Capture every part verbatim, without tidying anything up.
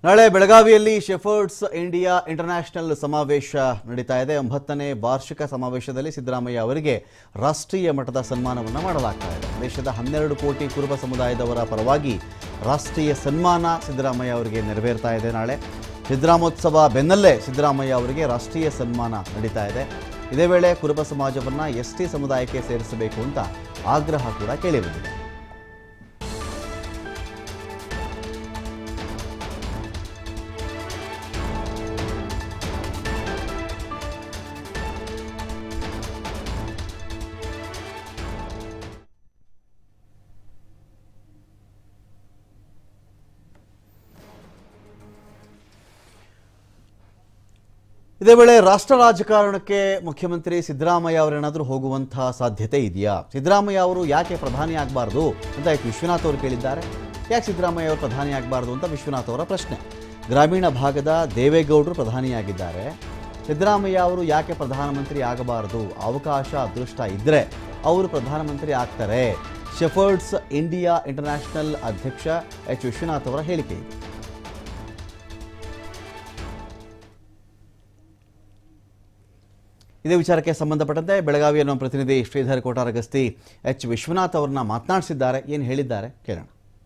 ನಾಳೆ ಬೆಳಗಾವಿಯಲ್ಲಿ shepherds India international ಸಮಾವೇಶ ನಡೀತಾ ಇದೆ. ಒಂಬತ್ತನೇ ವಾರ್ಷಿಕ ಸಮಾವೇಶದಲ್ಲಿ ಸಿದ್ದರಾಮಯ್ಯ ಅವರಿಗೆ ರಾಷ್ಟ್ರೀಯ ಮಟ್ಟದ ಸನ್ಮಾನವನ್ನು ಮಾಡಲಾಗ್ತಾ ಇದೆ. ದೇಶದ ಹನ್ನೆರಡು ಕೋಟಿ ಕುರುಬ ಸಮುದಾಯದವರ ಪರವಾಗಿ ರಾಷ್ಟ್ರೀಯ ಸನ್ಮಾನ ಸಿದ್ದರಾಮಯ್ಯ ಅವರಿಗೆ ನೆರವೇರ್ತಾ ಇದೆ. ನಾಳೆ ಸಿದ್ದರಾಮೋತ್ಸವ ಬೆನ್ನಲ್ಲೇ ಸಿದ್ದರಾಮಯ್ಯ ಅವರಿಗೆ ರಾಷ್ಟ್ರೀಯ ಸನ್ಮಾನ ನಡೀತಾ ಇದೆ. ಇದೇ ವೇಳೆ ಕುರುಬ ಸಮಾಜವನ್ನು ಎಸ್ಟಿ ಸಮುದಾಯಕ್ಕೆ ಸೇರಿಸಬೇಕು ಅಂತ ಆಗ್ರಹ ಕೂಡ ಕೇಳಿಬಂದಿದೆ. ಇದೇ ವೇಳೆ ರಾಷ್ಟ್ರ ರಾಜಕಾರಣಕ್ಕೆ ಮುಖ್ಯಮಂತ್ರಿ ಸಿದ್ದರಾಮಯ್ಯ ಅವರೇನಾದರೂ ಹೋಗುವಂತಹ ಸಾಧ್ಯತೆ ಇದೆಯಾ? ಸಿದ್ದರಾಮಯ್ಯ ಅವರು ಯಾಕೆ ಪ್ರಧಾನಿ ಆಗಬಾರ್ದು ಅಂತ ವಿಶ್ವನಾಥ್ ಅವರು ಕೇಳಿದ್ದಾರೆ. ಯಾಕೆ ಸಿದ್ದರಾಮಯ್ಯ ಅವರು ಪ್ರಧಾನಿ ಆಗಬಾರ್ದು ಅಂತ ವಿಶ್ವನಾಥ್ ಅವರ ಪ್ರಶ್ನೆ. ಗ್ರಾಮೀಣ ಭಾಗದ ದೇವೇಗೌಡರು ಪ್ರಧಾನಿಯಾಗಿದ್ದಾರೆ. ಸಿದ್ದರಾಮಯ್ಯ ಅವರು ಯಾಕೆ ಪ್ರಧಾನಮಂತ್ರಿ ಆಗಬಾರ್ದು? ಅವಕಾಶ ಅದೃಷ್ಟ ಇದ್ದರೆ ಅವರು ಪ್ರಧಾನಮಂತ್ರಿ ಆಗ್ತಾರೆ. ಶೆಫರ್ಡ್ಸ್ ಇಂಡಿಯಾ ಇಂಟರ್ನ್ಯಾಷನಲ್ ಅಧ್ಯಕ್ಷ ಎಚ್ ವಿಶ್ವನಾಥ್ ಅವರ ಹೇಳಿಕೆ ಇದೆ. ಇದೇ ವಿಚಾರಕ್ಕೆ ಸಂಬಂಧಪಟ್ಟಂತೆ ಬೆಳಗಾವಿಯ ನಮ್ಮ ಪ್ರತಿನಿಧಿ ಶ್ರೀಧರ್ ಕೋಟಾರಗಸ್ತಿ ಎಚ್ ವಿಶ್ವನಾಥ್ ಅವರನ್ನ ಮಾತನಾಡಿಸಿದ್ದಾರೆ. ಏನು ಹೇಳಿದ್ದಾರೆ ಕೇಳೋಣ.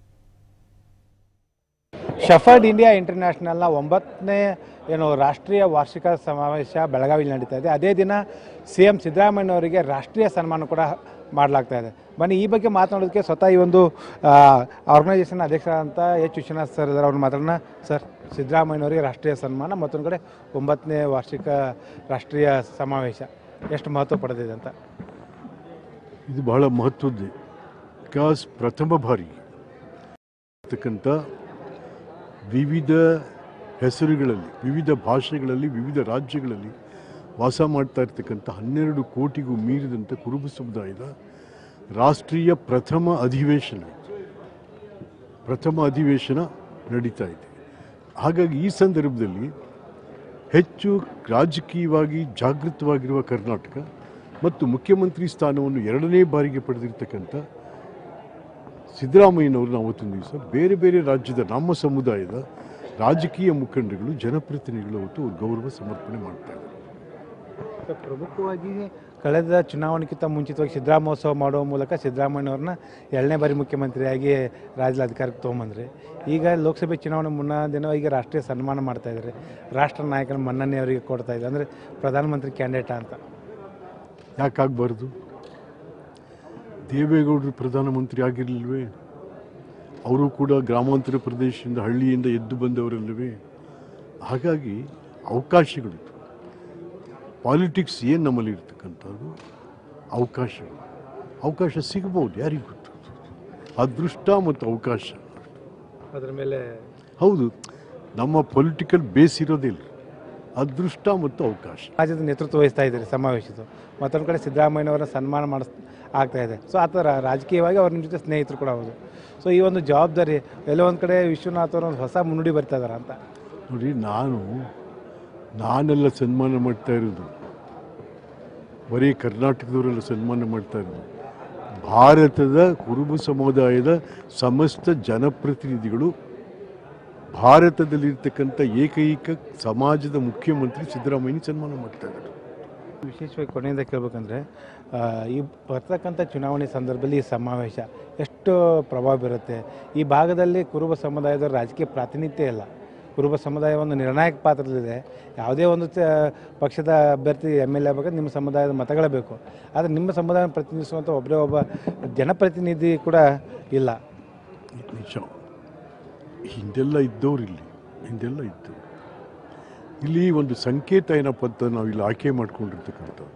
ಶೆಫರ್ಡ್ ಇಂಡಿಯಾ ಇಂಟರ್ನ್ಯಾಷನಲ್ನ ಒಂಬತ್ತನೇ ಏನು ರಾಷ್ಟ್ರೀಯ ವಾರ್ಷಿಕ ಸಮಾವೇಶ ಬೆಳಗಾವಿಯಲ್ಲಿ ನಡೀತಾ ಇದೆ. ಅದೇ ದಿನ ಸಿ ಎಂ ಸಿದ್ದರಾಮಯ್ಯನವರಿಗೆ ರಾಷ್ಟ್ರೀಯ ಸನ್ಮಾನ ಕೂಡ ಮಾಡಲಾಗ್ತಾ ಇದೆ. ಬನ್ನಿ ಈ ಬಗ್ಗೆ ಮಾತನಾಡೋದಕ್ಕೆ ಸ್ವತಃ ಈ ಒಂದು ಆರ್ಗನೈಸೇಷನ್ ಅಧ್ಯಕ್ಷರಾದಂಥ ಎಚ್ ವಿಶ್ವನಾಥ್ ಸರ್ ಅವ್ರನ್ನ ಮಾತಾಡೋಣ. ಸರ್, ಸಿದ್ದರಾಮಯ್ಯನವರಿಗೆ ರಾಷ್ಟ್ರೀಯ ಸನ್ಮಾನ, ಮತ್ತೊಂದು ಕಡೆ ಒಂಬತ್ತನೇ ವಾರ್ಷಿಕ ರಾಷ್ಟ್ರೀಯ ಸಮಾವೇಶ ಎಷ್ಟು ಮಹತ್ವ ಪಡೆದಿದೆ ಅಂತ? ಇದು ಬಹಳ ಮಹತ್ವದ್ದು. ಬಿಕಾಸ್ ಪ್ರಥಮ ಬಾರಿ ಇರ್ತಕ್ಕಂಥ ವಿವಿಧ ಹೆಸರುಗಳಲ್ಲಿ, ವಿವಿಧ ಭಾಷೆಗಳಲ್ಲಿ, ವಿವಿಧ ರಾಜ್ಯಗಳಲ್ಲಿ ವಾಸ ಮಾಡ್ತಾ ಇರ್ತಕ್ಕಂಥ ಹನ್ನೆರಡು ಕೋಟಿಗೂ ಮೀರಿದಂಥ ಕುರುಬ ಸಮುದಾಯದ ರಾಷ್ಟ್ರೀಯ ಪ್ರಥಮ ಅಧಿವೇಶನ ಪ್ರಥಮ ಅಧಿವೇಶನ ನಡೀತಾ ಇದೆ. ಹಾಗಾಗಿ ಈ ಸಂದರ್ಭದಲ್ಲಿ ಹೆಚ್ಚು ರಾಜಕೀಯವಾಗಿ ಜಾಗೃತವಾಗಿರುವ ಕರ್ನಾಟಕ ಮತ್ತು ಮುಖ್ಯಮಂತ್ರಿ ಸ್ಥಾನವನ್ನು ಎರಡನೇ ಬಾರಿಗೆ ಪಡೆದಿರ್ತಕ್ಕಂಥ ಸಿದ್ದರಾಮಯ್ಯನವರು ಅವತ್ತೊಂದು ದಿವಸ ಬೇರೆ ಬೇರೆ ರಾಜ್ಯದ ನಮ್ಮ ಸಮುದಾಯದ ರಾಜಕೀಯ ಮುಖಂಡರುಗಳು, ಜನಪ್ರತಿನಿಧಿಗಳು ಅವತ್ತು ಗೌರವ ಸಮರ್ಪಣೆ ಮಾಡ್ತಾ ಇದ್ದಾರೆ. ಪ್ರಮುಖವಾಗಿ ಕಳೆದ ಚುನಾವಣೆಗಿಂತ ಮುಂಚಿತವಾಗಿ ಸಿದ್ದರಾಮೋತ್ಸವ ಮಾಡುವ ಮೂಲಕ ಸಿದ್ದರಾಮಯ್ಯನವ್ರನ್ನ ಎರಡನೇ ಬಾರಿ ಮುಖ್ಯಮಂತ್ರಿಯಾಗಿ ರಾಜ್ಯದ ಅಧಿಕಾರಕ್ಕೆ ತೊಗೊಂಬಂದ್ರಿ. ಈಗ ಲೋಕಸಭೆ ಚುನಾವಣೆ ಮುನ್ನ ದಿನ ಈಗ ರಾಷ್ಟ್ರೀಯ ಸನ್ಮಾನ ಮಾಡ್ತಾ ಇದ್ದಾರೆ. ರಾಷ್ಟ್ರ ನಾಯಕನ ಮನ್ನಣೆ ಅವರಿಗೆ ಕೊಡ್ತಾ ಇದ್ದಾರೆ. ಅಂದರೆ ಪ್ರಧಾನಮಂತ್ರಿ ಕ್ಯಾಂಡಿಡೇಟ್ ಅಂತ ಯಾಕಾಗಬಾರ್ದು? ದೇವೇಗೌಡರು ಪ್ರಧಾನಮಂತ್ರಿ ಆಗಿರಲಿಲ್ವೇ? ಅವರು ಕೂಡ ಗ್ರಾಮಾಂತರ ಪ್ರದೇಶದಿಂದ, ಹಳ್ಳಿಯಿಂದ ಎದ್ದು ಬಂದವರಲ್ಲವೇ? ಹಾಗಾಗಿ ಅವಕಾಶಗಳು, ಪಾಲಿಟಿಕ್ಸ್ ಏನು ನಮ್ಮಲ್ಲಿ ಇರ್ತಕ್ಕಂಥದ್ದು ಅವಕಾಶಗಳು, ಅವಕಾಶ ಸಿಗಬಹುದು, ಯಾರಿಗೂ ಗೊತ್ತು. ಅದೃಷ್ಟ ಮತ್ತು ಅವಕಾಶ ಅದರ ಮೇಲೆ ಹೌದು, ನಮ್ಮ ಪೊಲಿಟಿಕಲ್ ಬೇಸ್ ಇರೋದಿಲ್ಲ, ಅದೃಷ್ಟ ಮತ್ತು ಅವಕಾಶ. ರಾಜ್ಯದ ನೇತೃತ್ವ ವಹಿಸ್ತಾ ಇದ್ದಾರೆ ಸಮಾವೇಶದ್ದು. ಮತ್ತೊಂದು ಕಡೆ ಸಿದ್ದರಾಮಯ್ಯನವರ ಸನ್ಮಾನ ಮಾಡಿಸ್ ಆಗ್ತಾ ಇದೆ. ಸೊ ಆ ಥರ ರಾಜಕೀಯವಾಗಿ ಅವ್ರ ಜೊತೆ ಸ್ನೇಹಿತರು ಕೂಡ ಹೌದು. ಸೊ ಈ ಒಂದು ಜವಾಬ್ದಾರಿ ಎಲ್ಲೋ ಒಂದು ಕಡೆ ವಿಶ್ವನಾಥ್ ಅವರು ಒಂದು ಹೊಸ ಮುನ್ನುಡಿ ಬರ್ತಾ ಇದ್ದಾರೆ ಅಂತ ನೋಡಿ. ನಾನು ನಾನೆಲ್ಲ ಸನ್ಮಾನ ಮಾಡ್ತಾ ಇರೋದು ಬರೀ ಕರ್ನಾಟಕದವರೆಲ್ಲ ಸನ್ಮಾನ ಮಾಡ್ತಾ ಇರೋದು ಭಾರತದ ಕುರುಬ ಸಮುದಾಯದ ಸಮಸ್ತ ಜನಪ್ರತಿನಿಧಿಗಳು, ಭಾರತದಲ್ಲಿರ್ತಕ್ಕಂಥ ಏಕೈಕ ಸಮಾಜದ ಮುಖ್ಯಮಂತ್ರಿ ಸಿದ್ದರಾಮಯ್ಯ ಸನ್ಮಾನ ಮಾಡ್ತಾ ಇದ್ದಾರೆ. ವಿಶೇಷವಾಗಿ ಕೊನೆಯಿಂದ ಕೇಳಬೇಕಂದ್ರೆ ಈ ಬರ್ತಕ್ಕಂಥ ಚುನಾವಣೆ ಸಂದರ್ಭದಲ್ಲಿ ಈ ಸಮಾವೇಶ ಎಷ್ಟು ಪ್ರಭಾವ ಬೀರುತ್ತೆ? ಈ ಭಾಗದಲ್ಲಿ ಕುರುಬ ಸಮುದಾಯದ ರಾಜಕೀಯ ಪ್ರಾತಿನಿಧ್ಯ ಇಲ್ಲ. ಕುರುಬ ಸಮುದಾಯ ಒಂದು ನಿರ್ಣಾಯಕ ಪಾತ್ರದಲ್ಲಿದೆ. ಯಾವುದೇ ಒಂದು ಪಕ್ಷದ ಅಭ್ಯರ್ಥಿ ಎಮ್ ಎಲ್ ಎ ಆಗಬೇಕಾದ್ರೆ ನಿಮ್ಮ ಸಮುದಾಯದ ಮತಗಳೇ ಬೇಕು. ಆದರೆ ನಿಮ್ಮ ಸಮುದಾಯ ಪ್ರತಿನಿಧಿಸುವಂಥ ಒಬ್ಬರೇ ಒಬ್ಬ ಜನಪ್ರತಿನಿಧಿ ಕೂಡ ಇಲ್ಲ. ನಿಜ. ಹಿಂದೆಲ್ಲ ಇದ್ದವ್ರು ಇಲ್ಲಿ ಹಿಂದೆಲ್ಲ ಇದ್ದವರು ಇಲ್ಲಿ ಒಂದು ಸಂಕೇತ ಏನಪ್ಪ ಅಂತ ನಾವು ಇಲ್ಲಿ ಆಯ್ಕೆ ಮಾಡ್ಕೊಂಡಿರ್ತಕ್ಕಂಥದ್ದು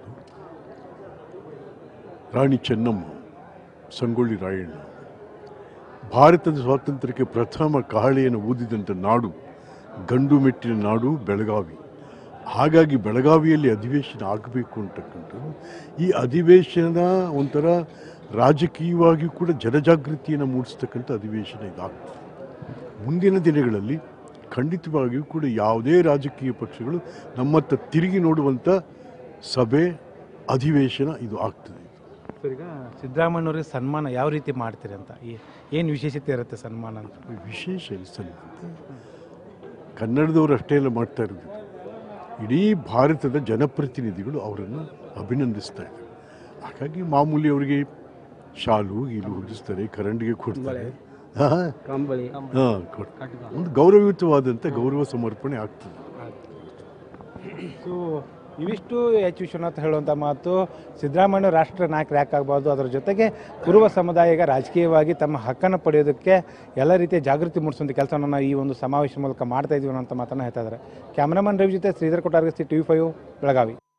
ರಾಣಿ ಚೆನ್ನಮ್ಮ, ಸಂಗೊಳ್ಳಿ ರಾಯಣ್ಣ. ಭಾರತದ ಸ್ವಾತಂತ್ರ್ಯಕ್ಕೆ ಪ್ರಥಮ ಕಹಳೆಯನ್ನು ಊದಿದಂಥ ನಾಡು, ಗಂಡು ಮೆಟ್ಟಿನ ನಾಡು ಬೆಳಗಾವಿ. ಹಾಗಾಗಿ ಬೆಳಗಾವಿಯಲ್ಲಿ ಅಧಿವೇಶನ ಆಗಬೇಕು ಅಂತಕ್ಕಂಥದ್ದು, ಈ ಅಧಿವೇಶನ ಒಂಥರ ರಾಜಕೀಯವಾಗಿಯೂ ಕೂಡ ಜನಜಾಗೃತಿಯನ್ನು ಮೂಡಿಸ್ತಕ್ಕಂಥ ಅಧಿವೇಶನ ಇದಾಗ್ತದೆ. ಮುಂದಿನ ದಿನಗಳಲ್ಲಿ ಖಂಡಿತವಾಗಿಯೂ ಕೂಡ ಯಾವುದೇ ರಾಜಕೀಯ ಪಕ್ಷಗಳು ನಮ್ಮತ್ತ ತಿರುಗಿ ನೋಡುವಂಥ ಸಭೆ, ಅಧಿವೇಶನ ಇದು ಆಗ್ತದೆ. ಸರ್, ಈಗ ಸಿದ್ದರಾಮಯ್ಯನವರಿಗೆ ಸನ್ಮಾನ ಯಾವ ರೀತಿ ಮಾಡ್ತೀರಿ ಅಂತ, ಏನು ವಿಶೇಷತೆ ಇರುತ್ತೆ ಸನ್ಮಾನ ಅಂತ? ವಿಶೇಷ ಸನ್ಮಾನ ಕನ್ನಡದವರು ಅಷ್ಟೇ ಎಲ್ಲ ಮಾಡ್ತಾ ಇರೋದು, ಇಡೀ ಭಾರತದ ಜನಪ್ರತಿನಿಧಿಗಳು ಅವರನ್ನು ಅಭಿನಂದಿಸ್ತಾ ಇದ್ದಾರೆ. ಹಾಗಾಗಿ ಮಾಮೂಲಿ ಅವರಿಗೆ ಶಾಲು ಗೀಲು ಹೊದಿಸ್ತಾರೆ, ಕರಂಡಿಗೆ ಕೊಡ್ತಾರೆ, ಹಾಂ ಕೊಡ್ತಾರೆ. ಒಂದು ಗೌರವಯುತವಾದಂಥ ಗೌರವ ಸಮರ್ಪಣೆ ಆಗ್ತದೆ. ಸೊ ಇವಿಷ್ಟು ಎಚ್ ವಿಶ್ವನಾಥ್ ಹೇಳುವಂಥ ಮಾತು, ಸಿದ್ದರಾಮಯ್ಯ ರಾಷ್ಟ್ರ ನಾಯಕರು ಯಾಕಾಗಬಾರ್ದು, ಅದರ ಜೊತೆಗೆ ಕುರುಬ ಸಮುದಾಯ ಈಗ ರಾಜಕೀಯವಾಗಿ ತಮ್ಮ ಹಕ್ಕನ್ನು ಪಡೆಯೋದಕ್ಕೆ ಎಲ್ಲ ರೀತಿಯ ಜಾಗೃತಿ ಮೂಡಿಸುವಂಥ ಕೆಲಸವನ್ನು ನಾವು ಈ ಒಂದು ಸಮಾವೇಶ ಮೂಲಕ ಮಾಡ್ತಾ ಇದೀವಿ ಅನ್ನೋಂಥ ಮಾತನ್ನು ಹೇಳ್ತಾ ಇದ್ದಾರೆ. ಕ್ಯಾಮ್ರಾಮನ್ ರವಿ ಜೊತೆ Shridhar Kottaragasti, T V five Belagavi.